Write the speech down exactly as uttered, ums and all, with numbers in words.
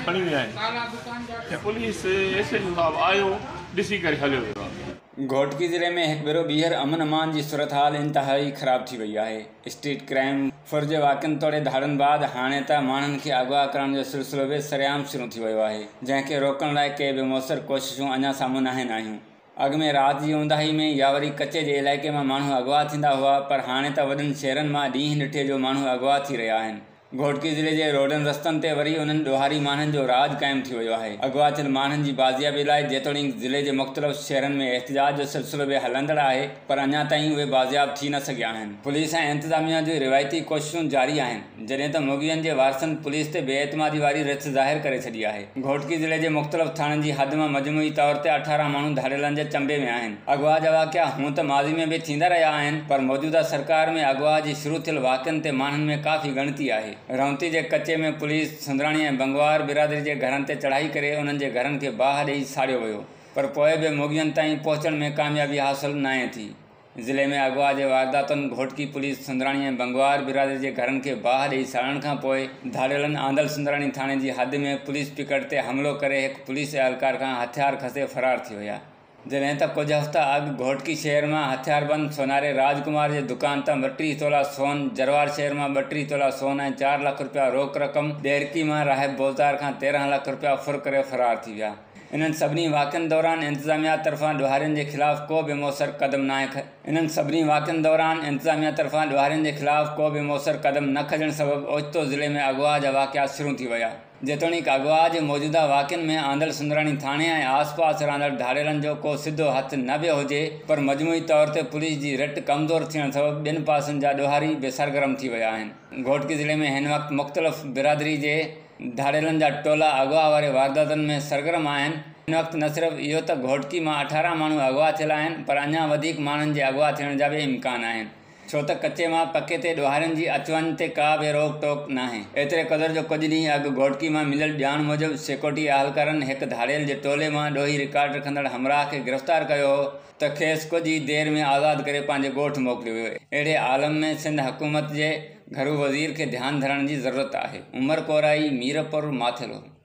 खणी विया आहिनि। पुलिस एस एच साहब आयो, ॾिसी करे हलियो वियो आहे। घोटकी ज़िले में हिकु भेरो ॿीहर अमन अमान जी सूरत हाल इंतहाई ख़राब थी वई आहे। स्ट्रीट क्राइम फुर्ज वाक़िअनि तोड़े धाड़नि बाद हाणे त माण्हुनि खे अगवा करण जो सिलसिलो बि सरेआम शुरू थी वियो आहे, जंहिंखे रोकण लाइ के बि मुयसर कोशिशूं अञा साम्हूं न आहियूं। अॻु में राति जी ऊंदाही में या वरी कचे जे इलाइक़े मां माण्हू अगवा थींदा हुआ, पर हाणे त वॾनि शहरनि मां ॾींहुं ॾिठे जो माण्हू अगवा थी रहिया आहिनि। घोटकी ज़िले जे रोडनि रस्तनि ते वरी उन्हनि ॾोहारी माण्हुनि जो राज क़ाइमु थी वियो आहे। अगवा थियल माण्हुनि जी बाज़ियाबी लाइ जेतोणीकि ज़िले जे मुख़्तलिफ़ शहरनि में एहतिजाज जो सिलसिलो बि हलंदड़ आहे, पर अञा ताईं उहे बाज़ियाब थी न सघिया आहिनि। पुलिस ऐं इंतिज़ामिया जूं रिवायती कोशिशूं जारी आहिनि, जॾहिं त मुगियनि जे वारसनि पुलिस ते बेएतमादी वारी रिथ ज़ाहिर करे छॾी आहे। घोटकी ज़िले जे मुख़्तलिफ़ थाणनि जी हद मां मजमूई तौर ते अठारह माण्हू धाड़ेलनि जे चंबे में आहिनि। अगवा जा वाक़िआ हूअं त माज़ी में बि थींदा रहिया आहिनि, पर मौजूदा सरकार में अगवा जी शुरू थियल वाक़िअनि ते माण्हुनि में काफ़ी ॻणती आहे। रौंती जे कचे में पुलिस सुंदराणी ऐं बंगवार बिरादरी जे घरनि ते चढ़ाई करे उन्हनि जे घरनि खे बाहि ॾेई साड़ियो वियो, पर पोइ बि मुगियनि ताईं पहुचण में कामयाबी हासिल नाहे थी। ज़िले में अगवा जे वारदातुनि घोटकी पुलिस सुंदराणी ऐं बंगवार बिरादरी जे घरनि खे बाहि ॾेई साड़ण खां पोइ धाड़ेलनि आंदल सुंदराणी थाणे जी हद में पुलिस पिकट ते हमिलो करे हिकु पुलिस एहलकार खां हथियार खसे फरार थी विया। जॾहिं त कुझु हफ़्ता अॻु घोटकी शहर मां हथियारबंद सोनारे राजकुमार जे दुकान तां ॿटीह तोला सोन, जरवार शहर मां ॿटीह तोला सोन ऐं चार लख रुपया रोक रक़म, ॾेरकी मां राहिब बोज़दार खां तेरहं लख रुपया फुर करे फरार थी विया। इन्हनि सभिनी वाक़िअनि दौरान इंतिज़ामिया तरफ़ां ॾोहारियुनि जे ख़िलाफ़ को बि मुयसर क़दम न आहे इन्हनि सभिनी वाक़िअनि दौरान इंतिज़ामिया तरफ़ां ॾोहारियुनि जे ख़िलाफ़ को बि मुयसर क़दम न खणण सबबि ओचितो ज़िले में अगवा जा वाक़िआ शुरू थी विया। जेतोणीकि अगवा जे मौजूदा वाक़िअनि में आंदल सुंदराणी थाणे ऐं आसपास रहंदड़ धाड़ेलनि जो को सिधो हथु न बि हुजे, पर मजमूई तौर ते पुलिस जी रिट कमज़ोर थियण सबबि ॿिनि पासनि जा ॾोहारी बि सरगर्म थी विया आहिनि। घोटकी ज़िले में हिन वक़्तु मुख़्तलिफ़ बिरादरी जे धाड़ेलनि जा टोला अगवा वारे वारदातुनि में सरगर्म आहिनि। हिन वक़्तु न सिर्फ़ु इहो त घोटकी मां अठारह माण्हू अगवा थियल आहिनि, पर अञा वधीक माण्हुनि जे अगवा थियण जा बि इम्कान आहिनि, छो त कचे मां पके ते ॾोहारियुनि जी अच वञ ते का बि रोक टोक नाहे। एतिरे क़दुरु जो कुझु ॾींहं अॻु घोटकी मां मिलियल ॼाण मूजिबि सिक्योरिटी अहलकारनि हिकु धाड़ेल जे टोले मां ॾोही रिकॉर्ड रखंदड़ हमराह खे गिरफ़्तार कयो हो, त खेसि कुझु ई देरि में आज़ादु करे पंहिंजे ॻोठु मोकिलियो वियो। अहिड़े आलम में सिंध हुकूमत जे घरू वज़ीर खे ध्यानु धरण जी ज़रूरत आहे। उमर कोराई, मीरपुर, माथेरो।